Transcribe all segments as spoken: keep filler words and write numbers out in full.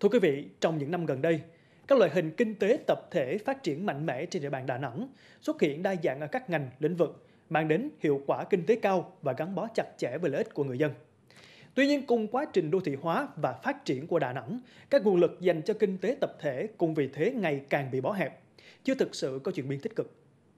Thưa quý vị, trong những năm gần đây, các loại hình kinh tế tập thể phát triển mạnh mẽ trên địa bàn Đà Nẵng, xuất hiện đa dạng ở các ngành, lĩnh vực, mang đến hiệu quả kinh tế cao và gắn bó chặt chẽ với lợi ích của người dân. Tuy nhiên, cùng quá trình đô thị hóa và phát triển của Đà Nẵng, các nguồn lực dành cho kinh tế tập thể cũng vì thế ngày càng bị bó hẹp, chưa thực sự có chuyển biến tích cực.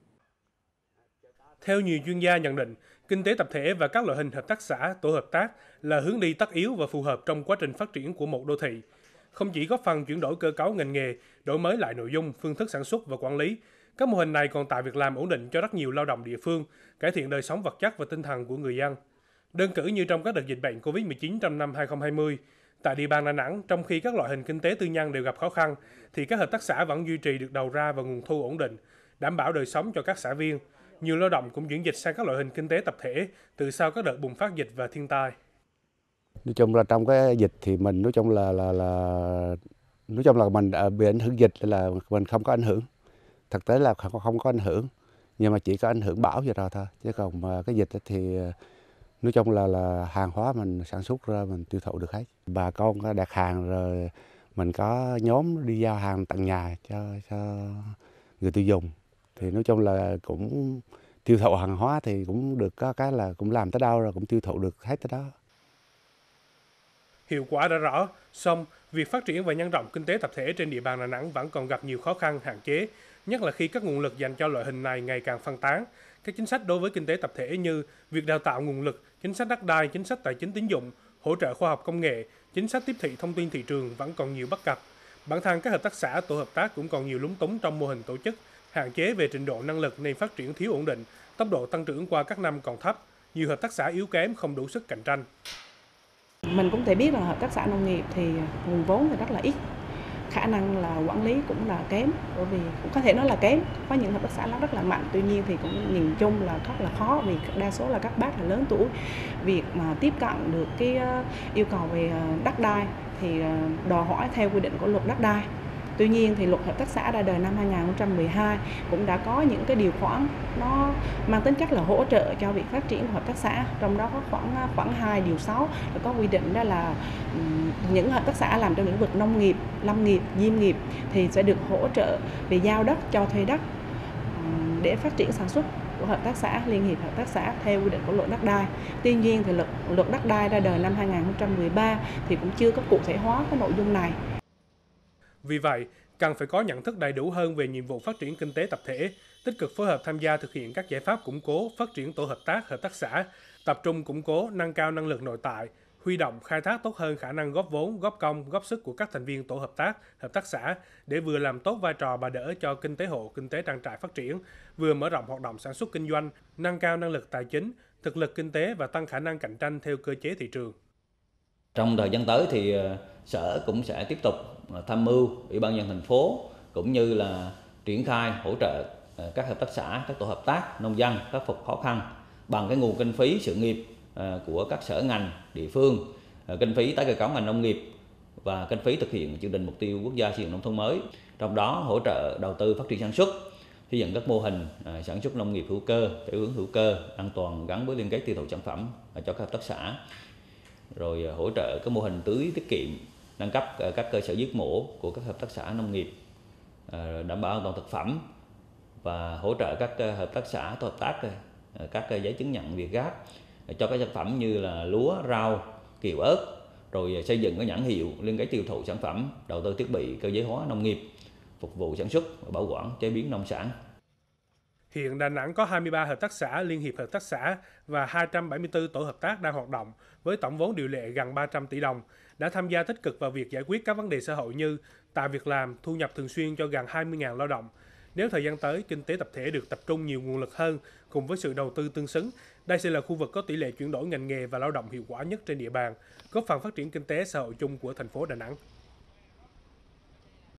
Theo nhiều chuyên gia nhận định, kinh tế tập thể và các loại hình hợp tác xã, tổ hợp tác là hướng đi tất yếu và phù hợp trong quá trình phát triển của một đô thị. Không chỉ góp phần chuyển đổi cơ cấu ngành nghề, đổi mới lại nội dung, phương thức sản xuất và quản lý, các mô hình này còn tạo việc làm ổn định cho rất nhiều lao động địa phương, cải thiện đời sống vật chất và tinh thần của người dân. Đơn cử như trong các đợt dịch bệnh Covid mười chín trong năm hai không hai không, tại địa bàn Đà Nẵng, trong khi các loại hình kinh tế tư nhân đều gặp khó khăn, thì các hợp tác xã vẫn duy trì được đầu ra và nguồn thu ổn định, đảm bảo đời sống cho các xã viên. Nhiều lao động cũng chuyển dịch sang các loại hình kinh tế tập thể từ sau các đợt bùng phát dịch và thiên tai. Nói chung là trong cái dịch thì mình nói chung là là là nói chung là mình bị ảnh hưởng dịch là mình không có ảnh hưởng. Thực tế là không không có ảnh hưởng, nhưng mà chỉ có ảnh hưởng bão vậy rồi thôi. Chứ còn mà cái dịch thì nói chung là là hàng hóa mình sản xuất ra mình tiêu thụ được hết. Bà con đặt hàng rồi mình có nhóm đi giao hàng tận nhà cho cho người tiêu dùng. Thì nói chung là cũng tiêu thụ hàng hóa thì cũng được có cái là cũng làm tới đâu rồi cũng tiêu thụ được hết tới đó. Hiệu quả đã rõ, song việc phát triển và nhân rộng kinh tế tập thể trên địa bàn Đà Nẵng vẫn còn gặp nhiều khó khăn, hạn chế, nhất là khi các nguồn lực dành cho loại hình này ngày càng phân tán. Các chính sách đối với kinh tế tập thể như việc đào tạo nguồn lực, chính sách đất đai, chính sách tài chính tín dụng, hỗ trợ khoa học công nghệ, chính sách tiếp thị thông tin thị trường vẫn còn nhiều bất cập. Bản thân các hợp tác xã, tổ hợp tác cũng còn nhiều lúng túng trong mô hình tổ chức, hạn chế về trình độ năng lực nên phát triển thiếu ổn định, tốc độ tăng trưởng qua các năm còn thấp, nhiều hợp tác xã yếu kém không đủ sức cạnh tranh. Mình cũng thể biết là hợp tác xã nông nghiệp thì nguồn vốn thì rất là ít, khả năng là quản lý cũng là kém, bởi vì cũng có thể nói là kém. Có những hợp tác xã nó rất là mạnh, tuy nhiên thì cũng nhìn chung là rất là khó vì đa số là các bác là lớn tuổi. Việc mà tiếp cận được cái yêu cầu về đất đai thì đòi hỏi theo quy định của luật đất đai. Tuy nhiên thì luật hợp tác xã ra đời năm hai nghìn không trăm mười hai cũng đã có những cái điều khoản nó mang tính chất là hỗ trợ cho việc phát triển của hợp tác xã, trong đó có khoảng khoảng hai điều sáu là có quy định đó là những hợp tác xã làm trong lĩnh vực nông nghiệp, lâm nghiệp, diêm nghiệp thì sẽ được hỗ trợ về giao đất, cho thuê đất để phát triển sản xuất của hợp tác xã, liên hiệp hợp tác xã theo quy định của luật đất đai. Tuy nhiên thì luật luật đất đai ra đời năm hai nghìn không trăm mười ba thì cũng chưa có cụ thể hóa cái nội dung này. Vì vậy, cần phải có nhận thức đầy đủ hơn về nhiệm vụ phát triển kinh tế tập thể, tích cực phối hợp tham gia thực hiện các giải pháp củng cố, phát triển tổ hợp tác, hợp tác xã, tập trung củng cố, nâng cao năng lực nội tại, huy động, khai thác tốt hơn khả năng góp vốn, góp công, góp sức của các thành viên tổ hợp tác, hợp tác xã để vừa làm tốt vai trò bà đỡ cho kinh tế hộ, kinh tế trang trại phát triển, vừa mở rộng hoạt động sản xuất kinh doanh, nâng cao năng lực tài chính, thực lực kinh tế và tăng khả năng cạnh tranh theo cơ chế thị trường. Trong thời gian tới thì Sở cũng sẽ tiếp tục tham mưu Ủy ban nhân dân thành phố cũng như là triển khai hỗ trợ các hợp tác xã, các tổ hợp tác nông dân khắc phục khó khăn bằng cái nguồn kinh phí sự nghiệp của các sở ngành địa phương, kinh phí tái cơ cấu ngành nông nghiệp và kinh phí thực hiện chương trình mục tiêu quốc gia xây dựng nông thôn mới. Trong đó hỗ trợ đầu tư phát triển sản xuất, xây dựng các mô hình sản xuất nông nghiệp hữu cơ theo hướng hữu cơ, an toàn gắn với liên kết tiêu thụ sản phẩm cho các hợp tác xã. Rồi hỗ trợ các mô hình tưới tiết kiệm, nâng cấp các cơ sở giết mổ của các hợp tác xã nông nghiệp, đảm bảo an toàn thực phẩm và hỗ trợ các hợp tác xã tổ hợp tác các giấy chứng nhận Việt Gáp cho các sản phẩm như là lúa, rau, kiệu ớt, rồi xây dựng các nhãn hiệu liên kết tiêu thụ sản phẩm, đầu tư thiết bị cơ giới hóa nông nghiệp, phục vụ sản xuất, bảo quản, chế biến nông sản. Hiện Đà Nẵng có hai mươi ba hợp tác xã, liên hiệp hợp tác xã và hai trăm bảy mươi tư tổ hợp tác đang hoạt động với tổng vốn điều lệ gần ba trăm tỷ đồng, đã tham gia tích cực vào việc giải quyết các vấn đề xã hội như tạo việc làm, thu nhập thường xuyên cho gần hai mươi nghìn lao động. Nếu thời gian tới, kinh tế tập thể được tập trung nhiều nguồn lực hơn cùng với sự đầu tư tương xứng, đây sẽ là khu vực có tỷ lệ chuyển đổi ngành nghề và lao động hiệu quả nhất trên địa bàn, góp phần phát triển kinh tế xã hội chung của thành phố Đà Nẵng.